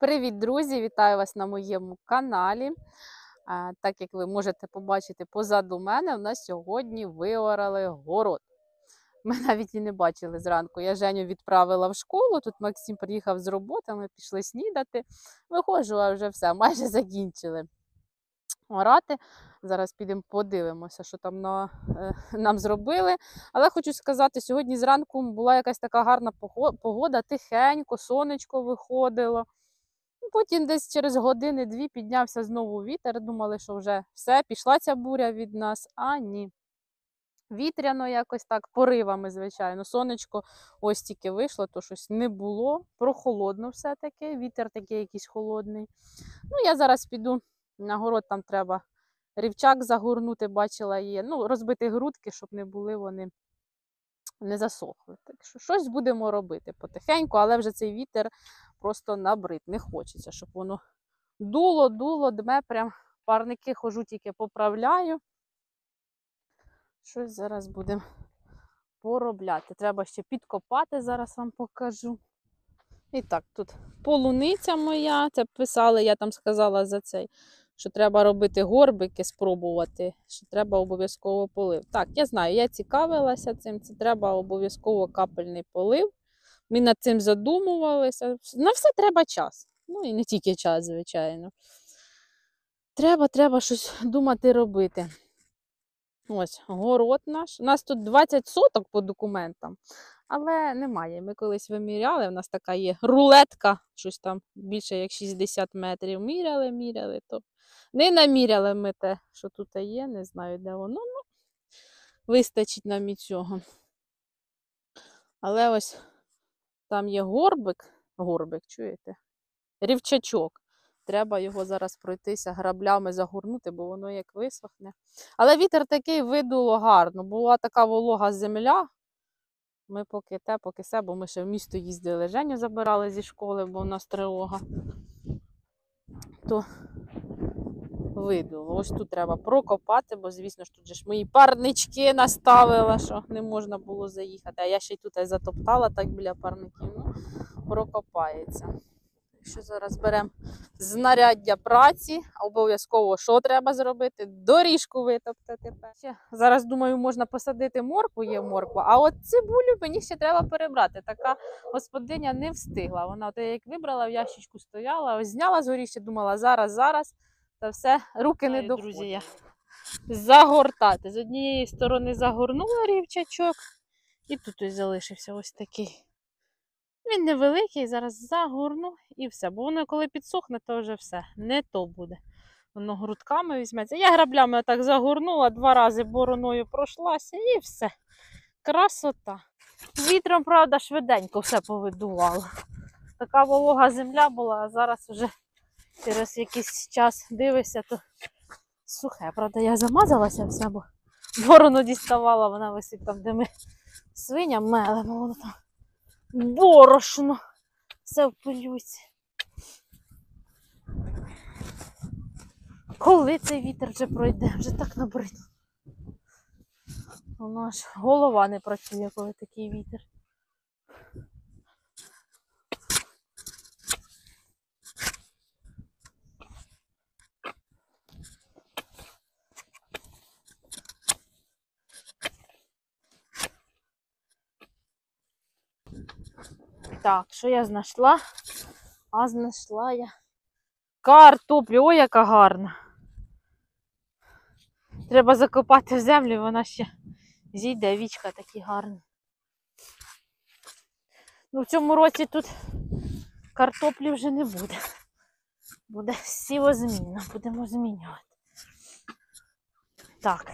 Привіт, друзі! Вітаю вас на моєму каналі. Так як ви можете побачити позаду мене, у нас сьогодні виорали город. Ми навіть і не бачили зранку. Я Женю відправила в школу, тут Максим приїхав з роботи, ми пішли снідати. Виходжу, а вже все, майже закінчили орати. Зараз підемо подивимося, що там нам зробили. Але хочу сказати, сьогодні зранку була якась така гарна погода, тихенько, сонечко виходило. Потім десь через години-дві піднявся знову вітер. Думали, що вже все, пішла ця буря від нас, а ні. Вітряно якось так, поривами, звичайно. Сонечко ось тільки вийшло, то щось не було. Прохолодно все-таки, вітер такий якийсь холодний. Ну, я зараз піду на город, там треба рівчак загорнути, бачила є. Ну, розбити грудки, щоб не були вони, не засохли. Так що щось будемо робити потихеньку, але вже цей вітер просто набрид. Не хочеться, щоб воно дуло, дме, прям парники хожу, тільки поправляю. Щось зараз будемо поробляти. Треба ще підкопати, зараз вам покажу. І так, тут полуниця моя, це писали, я там сказала за цей, що треба робити горбики, спробувати, що треба обов'язково полив. Так, я знаю, я цікавилася цим, це треба обов'язково капельний полив. Ми над цим задумувалися. На все треба час. Ну і не тільки час, звичайно. Треба щось думати робити. Ось, город наш. У нас тут 20 соток по документам, але немає. Ми колись виміряли, у нас така є рулетка, щось там більше як 60 метрів. Міряли, то не наміряли ми те, що тут є, не знаю, де воно. Ну, вистачить нам і цього. Але ось там є горбик, чуєте? Рівчачок. Треба його зараз пройтися граблями загорнути, бо воно як висохне. Але вітер такий видуло гарно. Була така волога земля. Ми поки се, бо ми ще в місто їздили. Женю забирали зі школи, бо у нас тривога. То видуло. Ось тут треба прокопати, бо, звісно ж, тут же ж мої парнички наставила, що не можна було заїхати. А я ще й тут затоптала так біля парників. Ну, прокопається. Що зараз беремо знаряддя праці, обов'язково що треба зробити? Доріжку витоптати. Зараз, думаю, можна посадити моркву, є морква, а от цибулю мені ще треба перебрати. Така господиня не встигла. Вона от як вибрала, в ящичку стояла, ось зняла з горіща, думала зараз, та все, руки не доходять. Друзі, я загортати. З однієї сторони загорнула рівчачок, і тут ось залишився ось такий. Він невеликий, зараз загорну і все. Бо воно коли підсохне, то вже все. Не то буде. Воно грудками візьметься. Я граблями отак загорнула, 2 рази бороною пройшлася і все. Красота. Вітром, правда, швиденько все повидувало. Така волога земля була, а зараз вже через якийсь час дивишся, то сухе. Правда, я замазалася вся, бо борону діставала, вона висить там, де ми свиням мелимо. Воно там борошно. Все в пилюці. Коли цей вітер вже пройде? Вже так набридло. Воно аж голова не працює, коли такий вітер. Так, що я знайшла? А знайшла я картоплю. Ой, яка гарна. Треба закопати в землю, вона ще зійде, вічка такі гарні. Ну, в цьому році тут картоплі вже не буде. Буде сівозмінна, будемо змінювати. Так.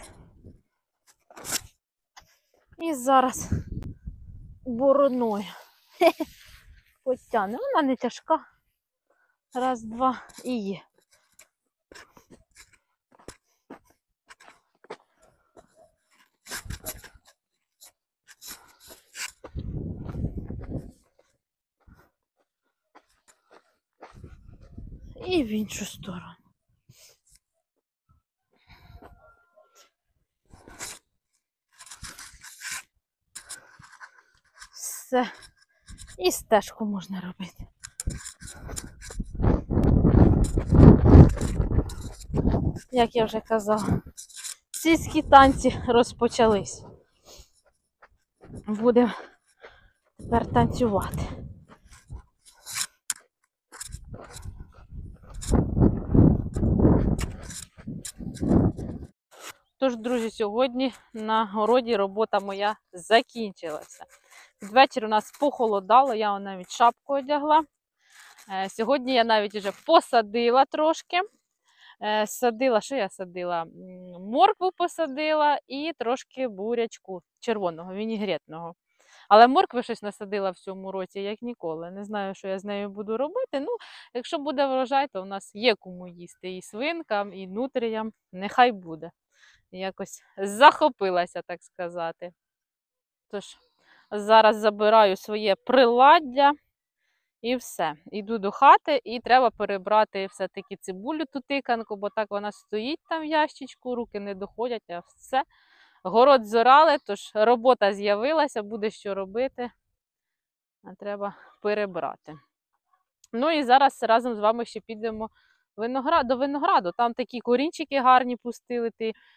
І зараз бороною. Потягне. Вона не тяжка. Раз, два і є. І в іншу сторону. Все. І стежку можна робити. як я вже казала, сільські танці розпочались. Будемо тепер танцювати. Тож, друзі, сьогодні на городі робота моя закінчилася. Ввечері у нас похолодало, я навіть шапку одягла. Сьогодні я навіть вже посадила трошки. Що я садила? Моркву посадила і трошки бурячку червоного, вінігретного. Але моркви щось насадила в цьому році, як ніколи. Не знаю, що я з нею буду робити. Ну, якщо буде врожай, то в нас є кому їсти і свинкам, і нутріям. Нехай буде. Якось захопилася, так сказати. Тож, зараз забираю своє приладдя і все. Іду до хати і треба перебрати все-таки цибулю ту тиканку, бо так вона стоїть там в ящичку, руки не доходять, а все. Город зорали, тож робота з'явилася, буде що робити, а треба перебрати. Ну і зараз разом з вами ще підемо до винограду. Там такі корінчики гарні пустили,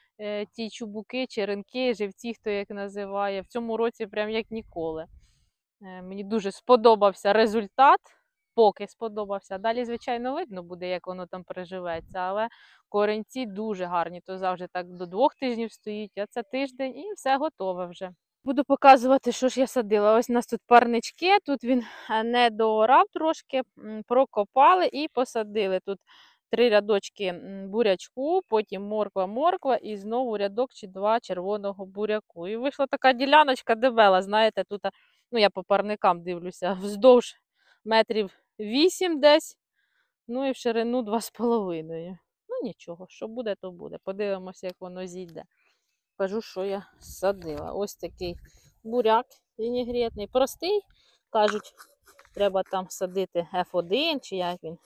ті чубуки, черенки, живці, хто як називає. В цьому році прям як ніколи. Мені дуже сподобався результат, поки сподобався. Далі, звичайно, видно буде, як воно там приживеться, але корінці дуже гарні. То завжди так до 2 тижнів стоїть, а це тиждень і все готове вже. Буду показувати, що ж я садила. Ось у нас тут парнички, тут він не доорав трошки, прокопали і посадили. Тут 3 рядочки бурячку, потім морква і знову рядок чи 2 червоного буряку. І вийшла така діляночка дебела, знаєте, тут, ну я по парникам дивлюся, вздовж метрів 8 десь, ну і в ширину 2,5. Ну нічого, що буде, то буде. Подивимося, як воно зійде. Кажу, що я садила. Ось такий буряк вінігретний, простий. Кажуть, треба там садити F1, чи як він.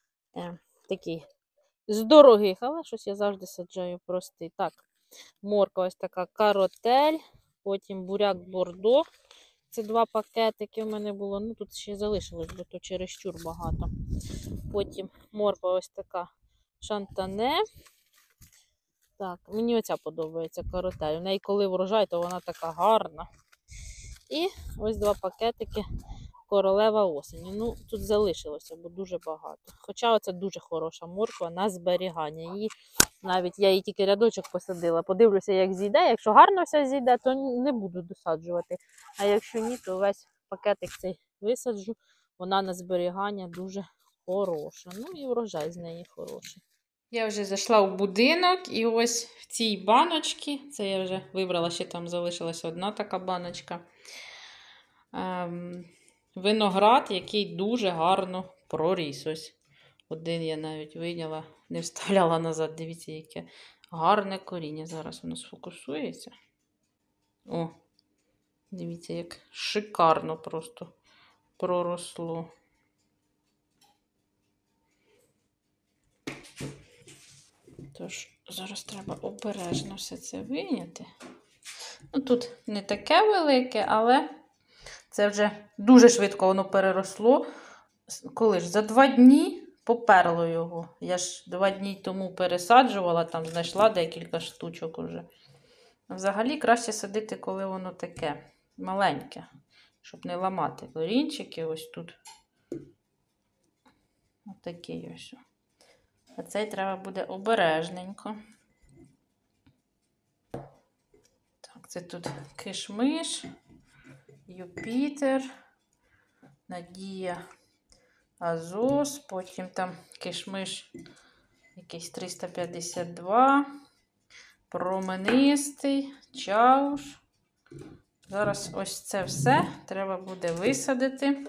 Такий з дорогих, але щось я завжди саджаю простий. Так, морква ось така каротель, потім буряк бордо. Це 2 пакетики в мене було. Ну, тут ще залишилось, бо то чересчур багато. Потім морква ось така шантане. Так, мені оця подобається каротель. У неї коли врожай, то вона така гарна. І ось 2 пакетики королева осені. Ну, тут залишилося, бо дуже багато. Хоча оце дуже хороша морква на зберігання. Я її тільки рядочок посадила. Подивлюся, як зійде. Якщо гарно все зійде, то не буду досаджувати. А якщо ні, то весь пакетик цей висаджу. Вона на зберігання дуже хороша. Ну і врожай з неї хороший. Я вже зайшла в будинок і ось в цій баночці, це я вже вибрала, ще там залишилася одна така баночка, виноград, який дуже гарно проріс. Ось один я навіть вийняла, не вставляла назад. Дивіться, яке гарне коріння. Зараз воно сфокусується. О, дивіться, як шикарно просто проросло. Тож, зараз треба обережно все це вийняти. Ну, тут не таке велике, але це вже дуже швидко воно переросло. Коли ж? За 2 дні поперло його. Я ж 2 дні тому пересаджувала, там знайшла декілька штучок уже. Взагалі краще садити, коли воно таке маленьке, щоб не ламати корінчики. Ось тут. Ось такий ось. А цей треба буде обережненько. Так, це тут кишмиш, Юпітер, Надія, Азос, потім там кишмиш якийсь 352, променистий, чауш. Зараз ось це все треба буде висадити.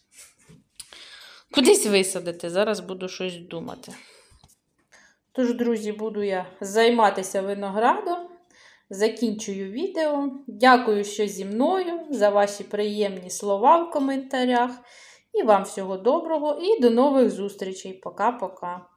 Кудись висадити, зараз буду щось думати. Тож, друзі, буду я займатися виноградом. Закінчую відео. Дякую, що зі мною, за ваші приємні слова в коментарях. І вам всього доброго і до нових зустрічей. Пока-пока.